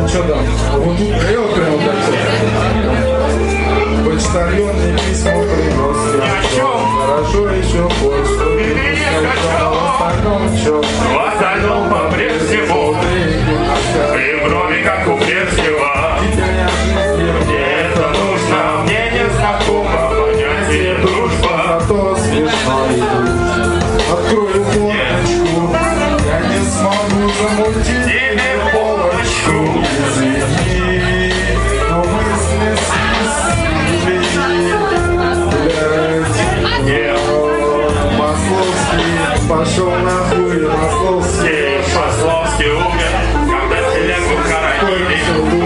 что там? Вот тут я вот прям так. Почтальон и письмо приносит. Хорошо еще почту. В остальном по-прежнему ты вроде как у прежнего. Это нужно, мне не знакомо понятие дружба. Зато смешно и грустно. Открою форточку, я не смогу замутить тебе полочку. Извини, но мысли Масловский пошел нахуй, Масловский. Масловский умер, когда телегу хоронили.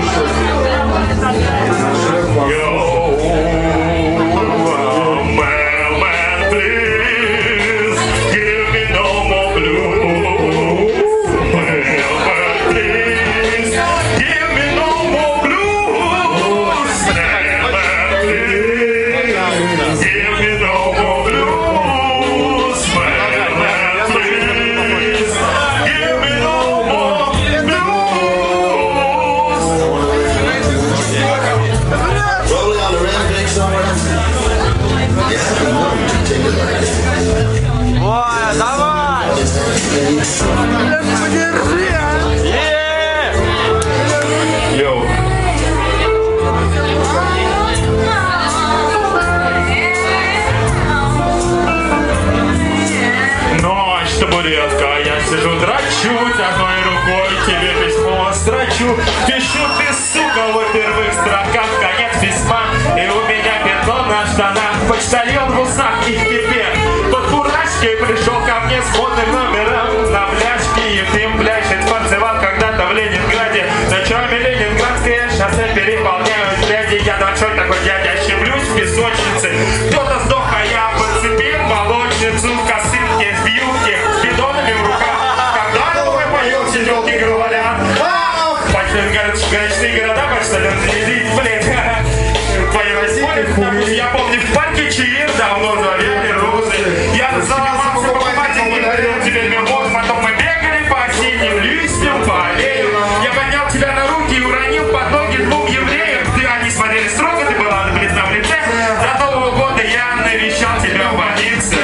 Одной рукой тебе письмо строчу. Пишу ты, сука, в первых строках конец письма. И у меня пятно на штанах. Почтальон в усах и в кипе. Под фуражкой пришел ко мне с модным номером. На бляшке Ефим бляшет танцевал когда-то в Ленинграде. Ночами Ленинградское шоссе переполняют дяди. Я большой такой дядя, щемлюсь в песочнице. Кто-то сдох, а я подцепил молочницу в косынке, в юбке, с бидонами в руках. Сиделки говорят, горячные города, почтальон, блин, твои России, я помню, в парке Чаир давно завели розы, я заломался покупатель, не говорил тебе мимоз, потом мы бегали по осенним листьям, по аллею, я поднял тебя на руки и уронил под ноги двух евреев, они смотрели строго, ты была бледна в лице, до Нового года я навещал тебя в больнице.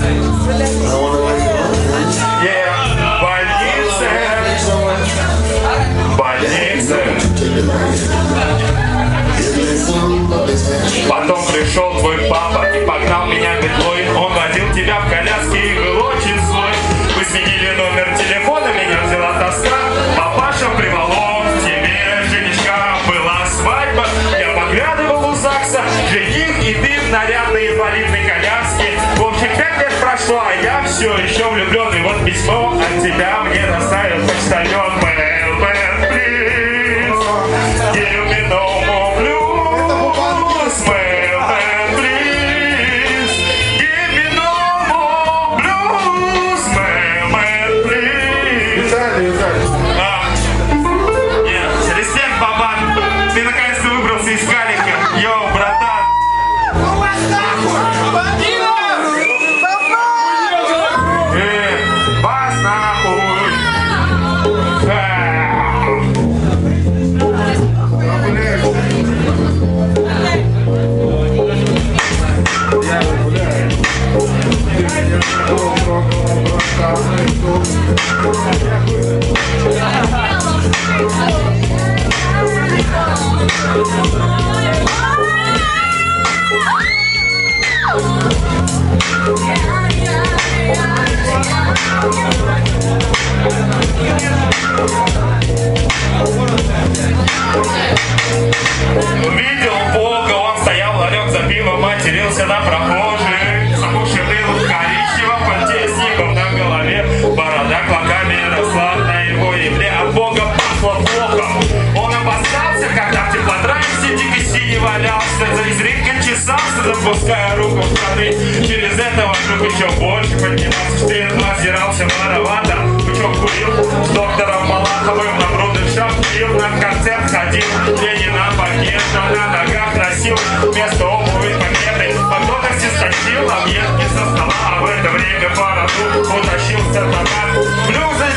Потом пришел твой папа и погнал меня метлой. Он водил тебя в коляске и был очень злой. Вы сменили номер телефона, меня взяла тоска. Папаша приволок тебе женишка. Была свадьба, я поглядывал у ЗАГСа. Жених и ты в нарядной инвалидной коляске. В общем, 5 лет прошло, а я все еще влюблен. И вот письмо от тебя мне доставил почтальон. Увидел Бога, он стоял, ларек за пивом, матерился на прохожих. Запухший был в коричневом пальте с ником на голове. Борода клоками росла на его ебле. От Бога пахло плохо. Он обоссался, когда в теплотрассе дико синий валялся. Изредка чесался, запуская руку в штаны. Через это вокруг еще больше поднимался. Штрих озирался воровато. Пучок курил с доктором Малаховым. На брудершаф пил, на концерт ходил. Ленина пакета на ногах носил. Вместо обуви пакеты. По готовности стащил объедки со стола. А в это время по роду утащился табак. Блюзы